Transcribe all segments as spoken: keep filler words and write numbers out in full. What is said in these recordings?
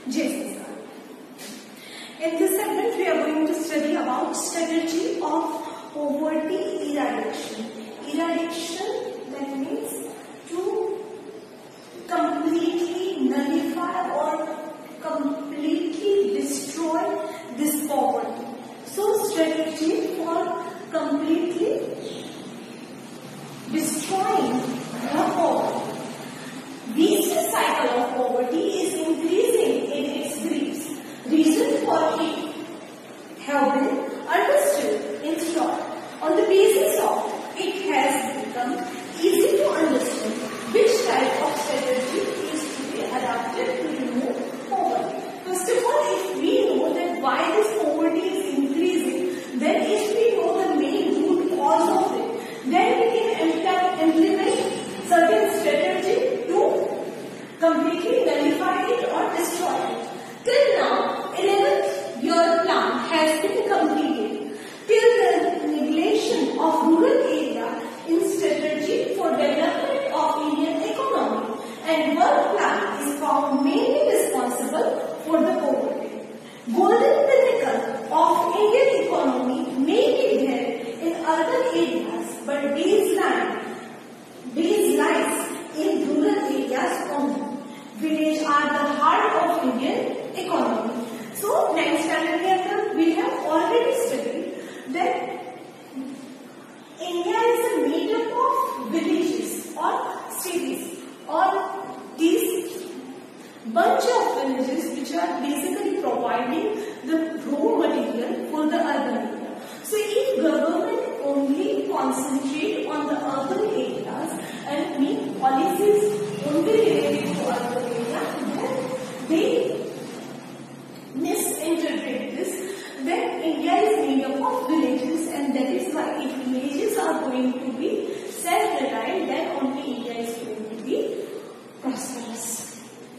Jason. In this segment, we are going to study about strategy of poverty eradication. Eradication, that means to completely nullify or completely destroy this poverty. So, strategy for completely destroying the poverty. Vicious cycle of poverty is increasing in its griefs. Reason for it have been understood. In short, on the basis of it has become easy to understand which type of strategy is to be adopted to remove poverty. First of all, if we know that why this poverty is increasing, then if we know the main root cause of it, then we can implement certain strategy to completely nullify it or destroy it. Till now, eleventh year plan has been completed. Till the neglection of rural area in strategy for development of Indian economy, and work plan is found mainly responsible for the poverty. Golden pinnacle of Indian economy may be there in urban areas, but these lie, these lies in rural areas only. Villages are the heart of Indian economy. So, next standard we have already studied that India is made up of villages or cities, or these bunch of villages which are basically providing the raw material for the urban area. So, if government only concentrate on the urban areas and make policies only related to urban area, then they misinterpret this, then India is made up of villages, and that is why if villages are going to be self-reliant, then only India is going to be prosperous.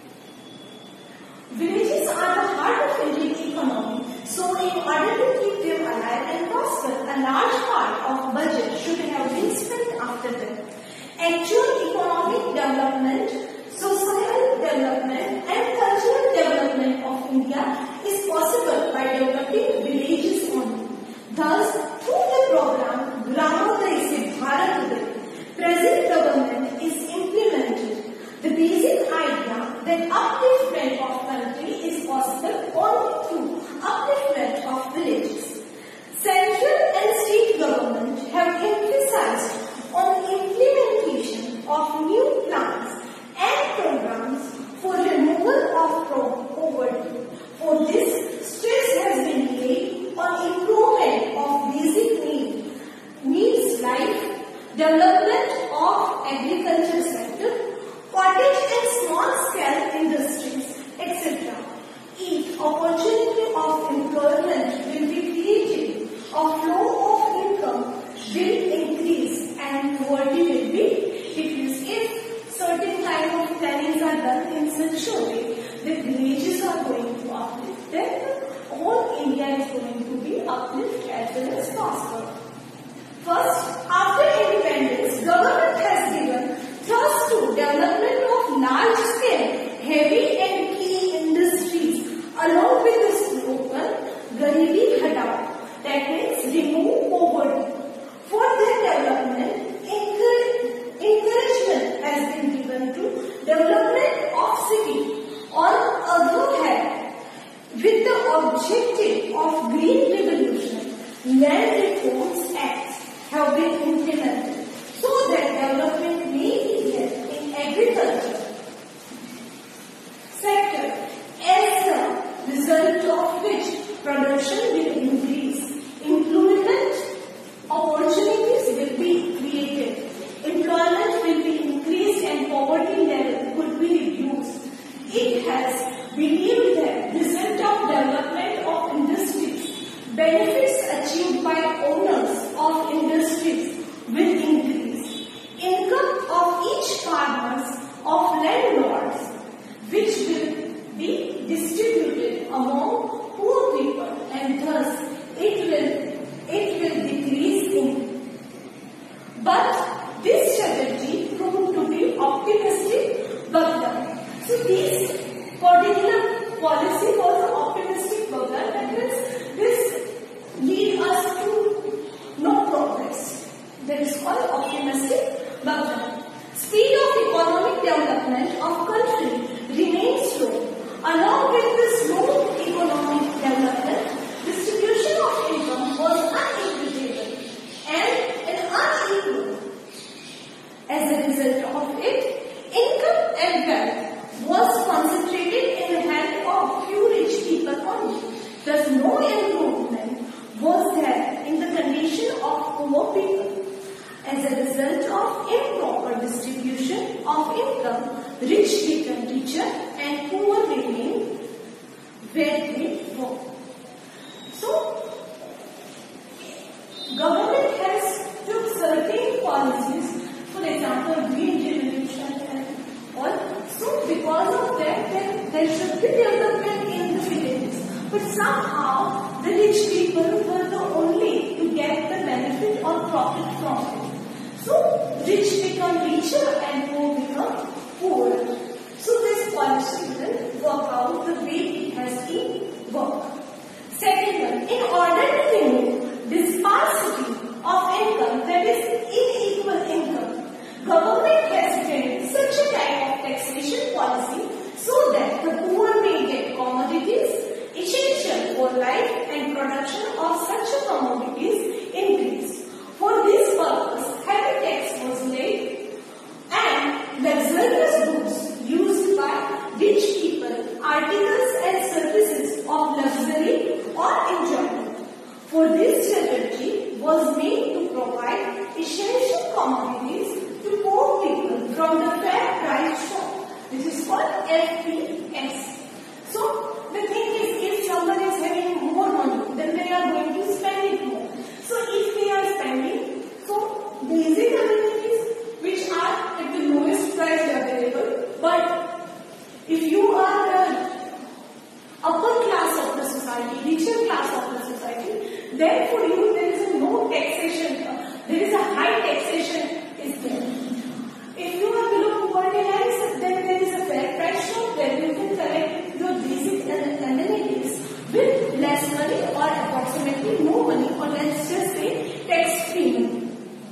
Villages are the heart of Indian economy, so in order to keep them alive and prosper, a large part of budget should have been spent after them. Actual economic development, social development and cultural development of India is possible by developing villages only. Thus, through the program Gramodaya Se Bharat Uday, present government is implemented the basic idea that upliftment of country is possible only through upliftment of villages. Central and state government have emphasized on implementation of new plans and programs for removal of poverty. For this, stress has been laid on improvement of basic need, needs like development of agriculture sector, cottage and small scale industries, et cetera. If opportunity of employment will be created, a flow of income will increase and poverty will be decreased. If certain kind of plannings are done in such a way that villages are going to uplift, then whole India is going to be uplift as well as prosper. First, after independence, government has given thrust to development of large scale, heavy and key industries along with the slogan Garibi Hatao, that means remove poverty. For their development, encouragement has been given to development of city. On the other hand, with the objective of green revolution, land reforms acts have been implemented so that development may be there in agriculture sector, as a result of which production will increase, employment opportunities will be created, employment will be increased and poverty level could be reduced. It has believed that result of development of industries, benefits achieved by owners of industries will increase, income of each farmers of landlords, which will be distributed among poor people, and thus it will it will decrease in. But this strategy proved to be optimistic but done. So these particular policies rich people were the only to get the benefit or profit from it. So rich become richer and poor become poorer. So this policy will work out the way it has been worked. Second one, in order to remove disparity of income, that is unequal income, government has framed such a type of taxation policy so that the poor may get commodities essential for life and production of such commodities increase. For this purpose, heavy tax was laid and luxurious goods used by rich people, articles and services of luxury or enjoyment. For this strategy was made to provide essential commodities to poor people from the fair price shop. This is called F P S. So the thing is, if someone is having more money, then they are going to spend it more. So if they are spending, so basic amenities which are at the lowest price available, but if you are the upper class of the society, richer class of the society, then for you there is a no taxation, there is a high taxation is there. If you are below poverty lines, then there is a fair price shop where you can collect your basic amenities with less money or approximately no money, or let's just say tax-free money.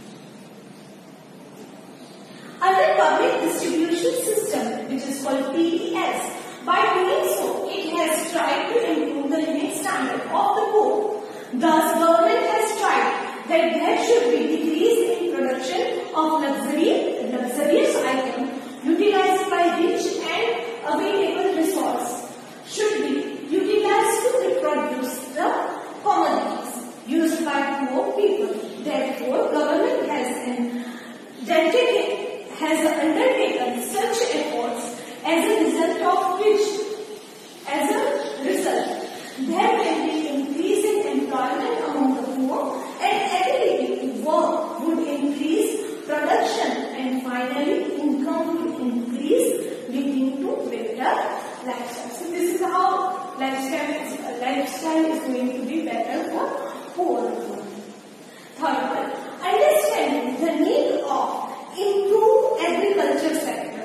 Under public distribution system, which is called P D S, by doing so, it has tried to improve the living standard of the poor. Thus, government has tried that there should be decrease in production of luxury, luxurious items utilized by rich and available resource should be utilized to reproduce the commodities used by poor people. Therefore, government has undertaken has undertaken such efforts, as a result of which, as a result, there can be increase in employment among the poor, and ability to work would increase production, and finally income would increase, leading to better lifestyle. So this is how lifestyle is, uh, lifestyle is going to be better for poor people. Third one, understanding the need of improve agriculture sector.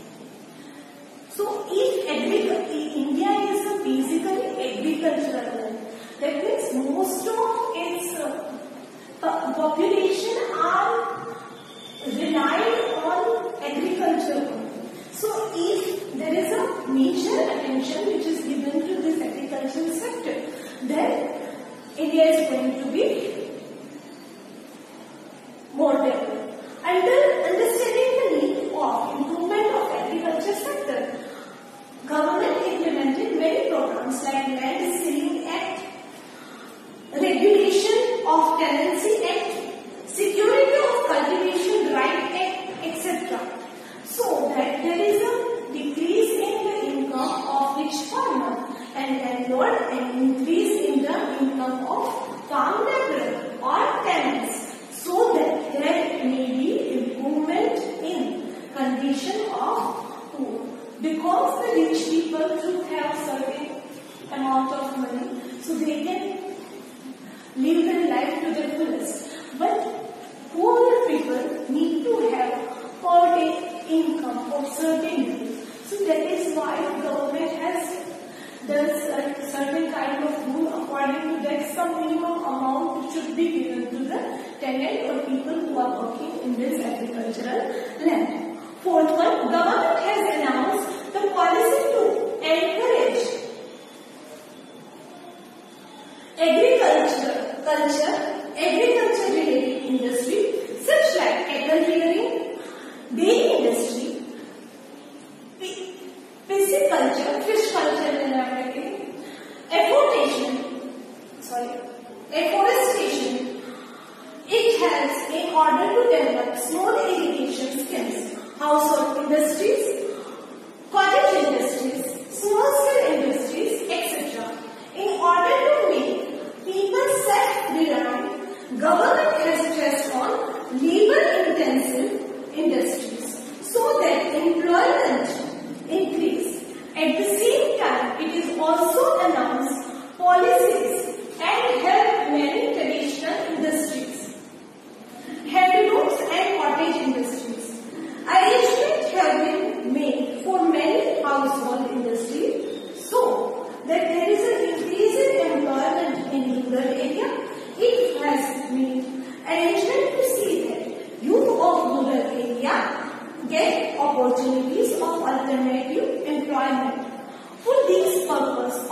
So if agriculture, India is a basically agricultural land, that means most of its uh, population are relied on agriculture. So if there is a major attention which is given to this agricultural sector, then India is going to be more developed. Under understanding the need of improvement of agriculture sector, government implemented many programs like Land Ceiling Act, Regulation of Tenancy Act, Security of Cultivation Right Act, et cetera. So that there is a decrease in the income of rich farmer and landlord, and increase in the income of farm laborer or tenants, so that there may be improvement in condition of poor. Because the rich people do have certain amount of money, so they can live their life to the fullest. But poor people need to have per day income of certain days. So that is why government has does a certain kind of rule, according to that some minimum amount should be given to the tenant or people who are working in this agricultural land. Fourth one, government has announced the policy to encourage agriculture, culture, agriculture related industry such like cattle rearing, dairy industry, pisciculture, fish culture in Africa, afforestation, sorry, afforestation. It helps in order to develop small irrigation schemes, household industries, cottage industries, small scale industries, et cetera. In order to make people self-reliant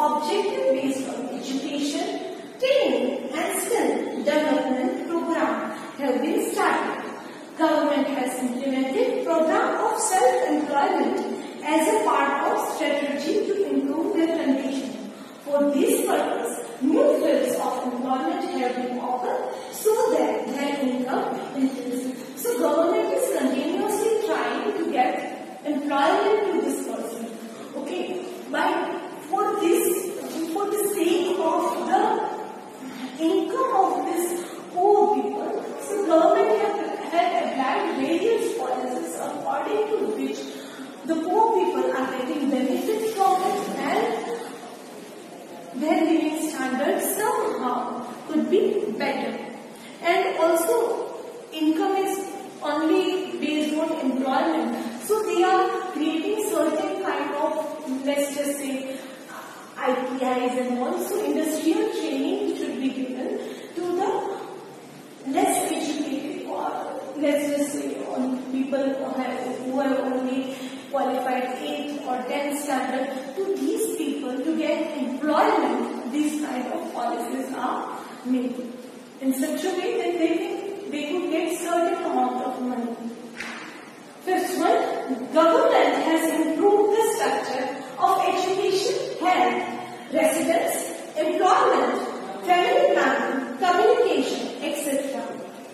objective based on education, training and skill development program have been started. Government has implemented program of self-employment as a part of strategy to improve their condition. For this purpose, new fields of employment have been offered so that their income increases. So government is continuously trying to get employment to this person. Okay, but for this, for the sake of the income of this poor people, so government have, have applied various policies according to which the poor people are getting benefits from it and their living standards somehow could be better. And also, income is only based on employment. So they are creating certain kind of, let's just say, I T Is and also industrial training should be given to the less educated or let's just say on people who have, who have only qualified eighth or tenth standard. To these people to get employment, these kind of policies are made in such a way that they can, they could get certain amount of money. Fifth one, government has improved the structure of education, health, residence, employment, family planning, communication, et cetera.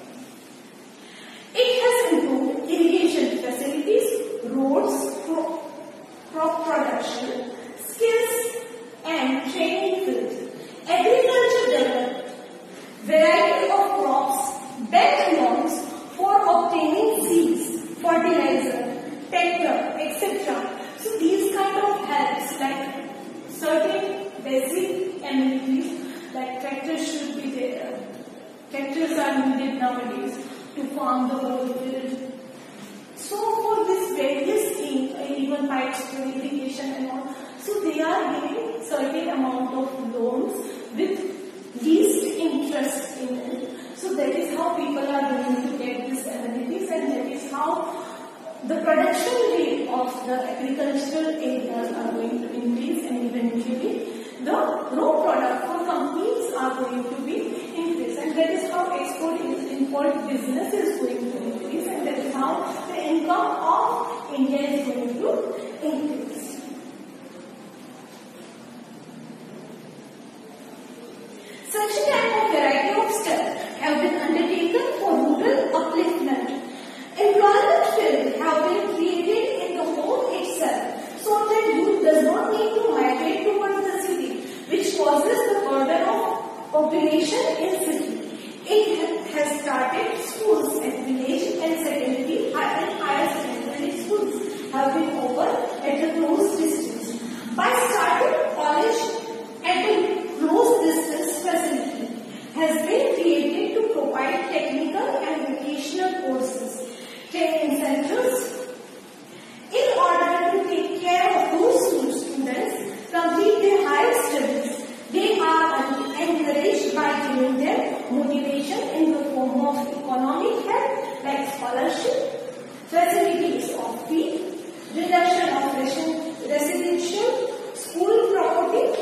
It has improved irrigation facilities, roads, crop, crop production, skills and training fields, agriculture development, variety of crops, bed lawns for obtaining seeds, fertilizer, tractor, et cetera. So these kind of helps like certain basic amenities like tractors should be there. Tractors are needed nowadays to farm the whole field. So for this various things, even pipes for irrigation and all, so they are giving certain amount of loans with least interest in it. So that is how people are going to get these amenities, and that is how the production rate of the agricultural areas are going to increase, and eventually the raw product for companies are going to be increased, and that is how export import business is going to increase, and that is how the income of India is going to increase. Such a type of variety of steps have been undertaken for rural upliftment. Employment fields have been created in the home itself so that youth does not need to migrate towards the city, which causes the burden of population in city. It has started schools at village and secondary and higher secondary schools have been opened at a close distance. By starting college at a close distance facility has been created to provide technical and vocational courses, training centers. In order to take care of those students complete their higher studies, they are encouraged by giving them motivation in the form of economic help like scholarship, facilities of fee, reduction of residential school property,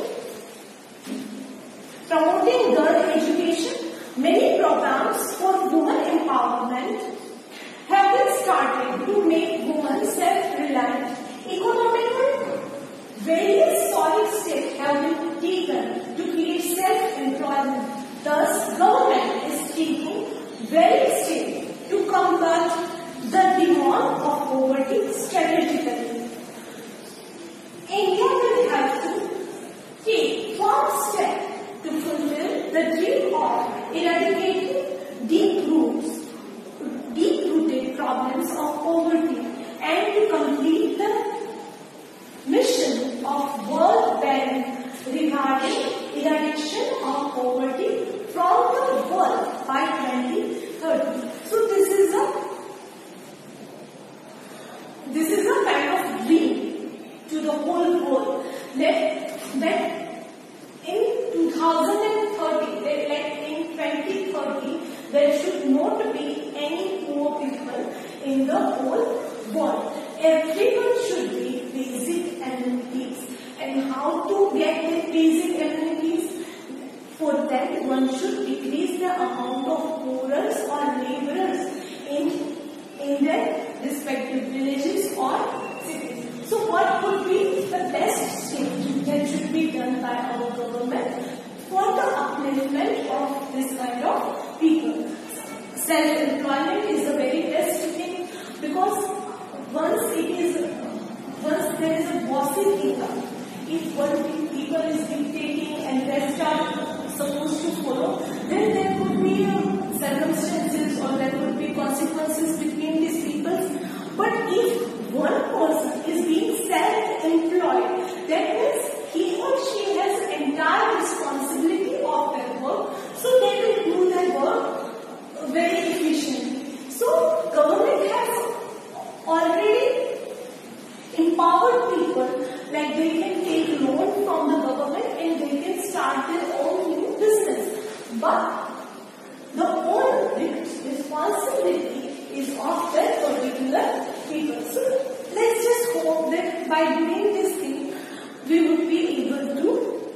promoting girl education. Many programs for women empowerment have been started to make women self-reliant. Economical, various solid steps have been taken to create self-employment. Thus, government is taking various steps to combat the demand of poverty strategically. India will have to take one step to fulfill the dream of eradicating deep roots, deep-rooted problems of poverty, and to complete the mission of World Bank regarding eradication of poverty from the world by twenty thirty. So this is a this is a kind of dream to the whole world that that in two thousand thirty, that like in twenty thirty, there should not be any poor people in the whole world. Everyone should be basic amenities, and how to get the basic amenities. For that, one should decrease the amount of poorers or laborers in, in their respective villages or cities. So what would be the best thing that should be done by our government for the upliftment of this kind of people? Self-employment is the very best thing, because once it is, once there is a bossy income, if one people is dictating and rest are supposed to follow, then there could be uh, circumstances or there could be consequences between these people. But if one person is being self-employed, that means he or she has entire responsibility of their work, so they will do their work very efficiently. So government has already empowered people, like they can take loan from the government and they can start their own new business. But the own responsibility is of that particular people. So let's just hope that by doing this thing, we would be able to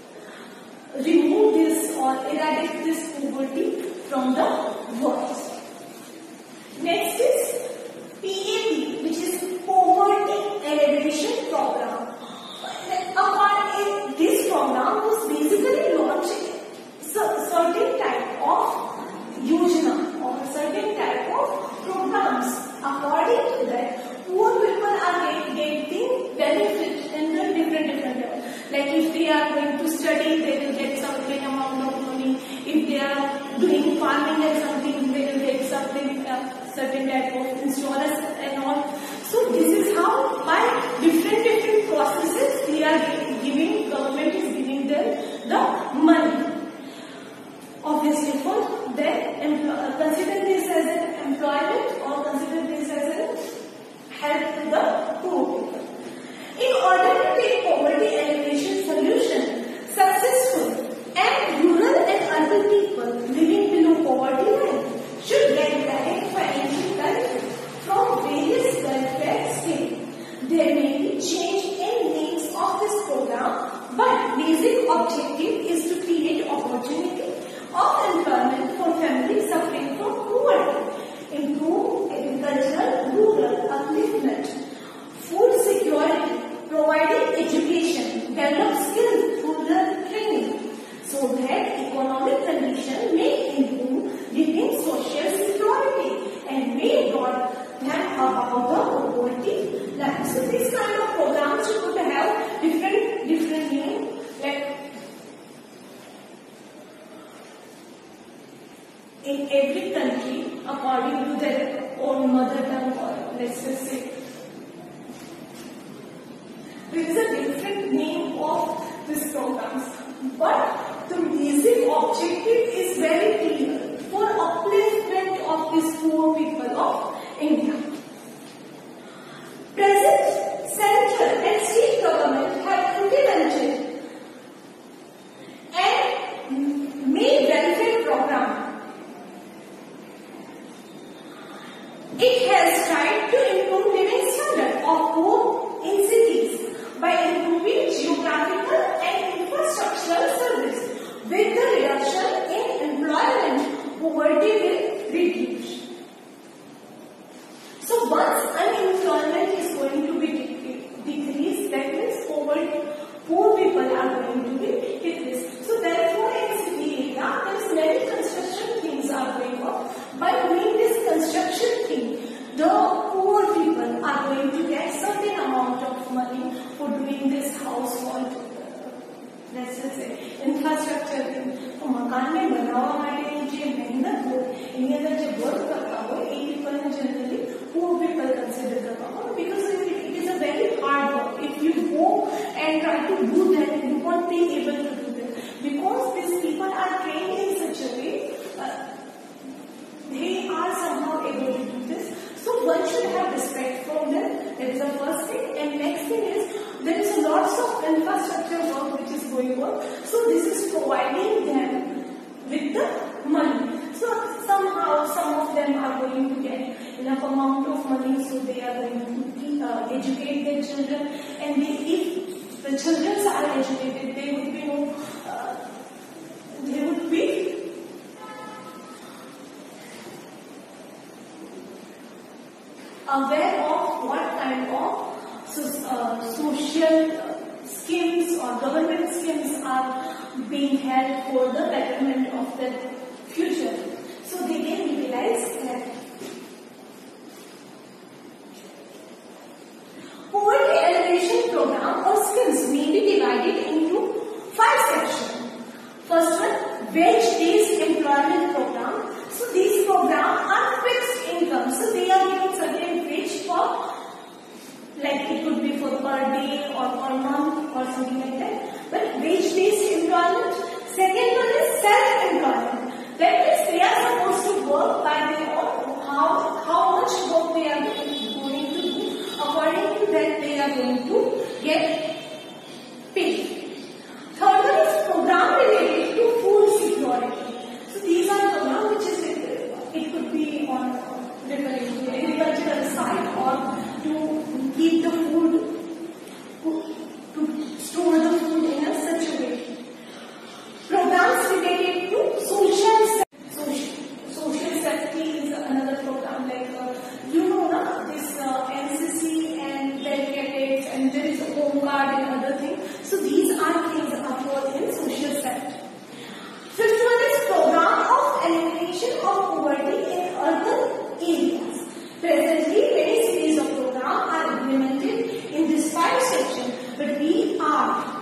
remove this or eradicate this poverty from the world. Next is P A P, which is Poverty Alleviation Program. Apart, this program was basically launched certain type of yojana or certain type of programs. According to that, poor people are getting benefit in the different different levels. Like if they are going to study, they will get certain amount of money. If they are doing farming and something, they will get something, uh, certain type of insurance and all. So this is how by different different processes they are giving, government is giving them the money. Obviously, for then uh, consider this as an employment or consider this as a help to the poor people. In order to take poverty alleviation solution successful, and rural and urban people living below poverty line should get direct financial benefit from various welfare schemes. There may be change in names of this program, but basic objective is to create opportunity of employment for families suffering from poverty, improve agricultural, rural upliftment, food security, providing education, develop skills through the training, so that economic condition may improve, giving social security and may brought them about the poverty line. So these kind of programs should have different different meaning, like in every country according to their own mother tongue, or let's just say there is a different name of these programs, but the basic objective is very clear: for upliftment of these poor people of India. Present central and state government have implemented and made welfare program. It has tried to improve living standard of poor in cities by improving geographical and infrastructural service. With the reduction in employment, poverty will reduce. So once unemployment is going to be decreased, that means poverty, poor people are going to be decreased. So therefore, in city area, there many construction things are going on. By doing this construction thing, the poor people are going to get certain amount of money for doing this household, let's just say infrastructure thing. तो मकान में बनावा माटे जो मेहनत हो, इन्हीं अंदर जो work करता हो, ये people ने generally poor people consider करता हो, because it is a very hard work. If you go and try to do that, you won't be able to do that, because these people are trained in such a way, uh, they are somehow able to do this. So one should have respect from them. That is the first thing. And next thing is, there is lots of infrastructure work which is going on. So this is providing them with the money. So somehow some of them are going to get enough amount of money, so they are going to uh, educate their children. And they, if the children are educated, they would be being held for the betterment of the future. So they can utilize that. Poverty elevation program or schemes may be divided into five sections. First one, wage-based employment program. So these programs are fixed income. So they are given certain wage for, like it could be for per day or per month or something like that. But wage-based employment. Second one is self-employment. That means they are supposed to work by their own. How, how much work they are going to do. According to that, they are going to get paid. Third one is program related to food security. So these are programs which is, it could be on referring to agricultural side or to keep the food, to store the food in a such a way. Programs related to social social, social safety is another program, like uh, you know na, this uh, N C C and Bell Cadets, and there is a home guard and other things. So these are things are for in social safety. Fifth one is program of elimination of poverty in urban areas. Presently, many series of programs are implemented in this five section, but we are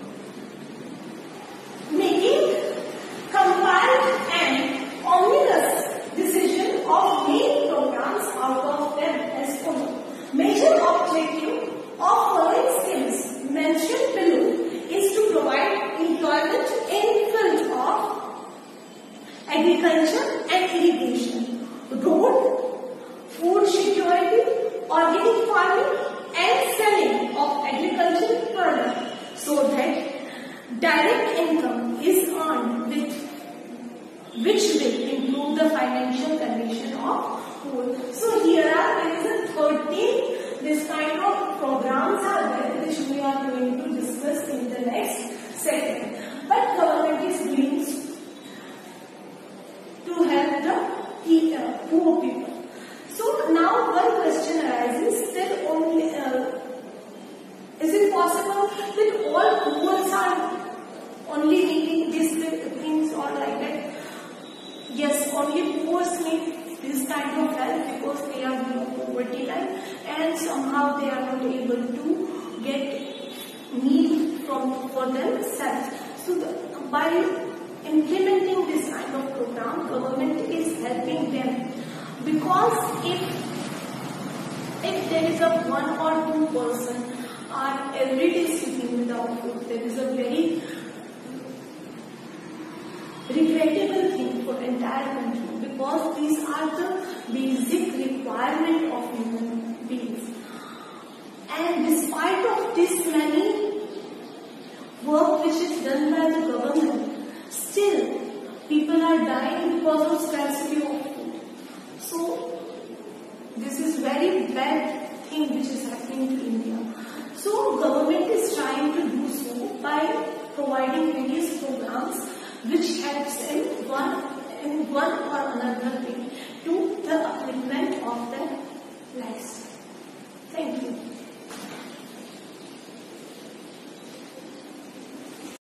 making compiled and omnibus decision of main programs out of them as follows. Major objective of following schemes mentioned below is to provide employment in field of agriculture and irrigation, road, food security, organic farming and selling of agricultural products, so that direct income is earned with which will improve the financial condition of poor. So here are there is a thirteen this kind of programs are there which we are going to discuss in the next segment. But government is doing to help the poor people. So now one question arises that only uh, is it possible that all poor are only needing these things or like that? Yes, only poor need this kind of help because they are below poverty line and somehow they are not able to get need from for themselves. So the, by implementing this kind of program, government is helping them, because if if there is a one or two person are every day sitting without food, there is a very regrettable thing for entire country, because these are the basic requirement of human beings. And despite of this many work which is done by the government, still people are dying because of scarcity of food. So this is very bad thing which is happening to India. So government is trying to do so by providing various programs which helps in one in one or another way to the upliftment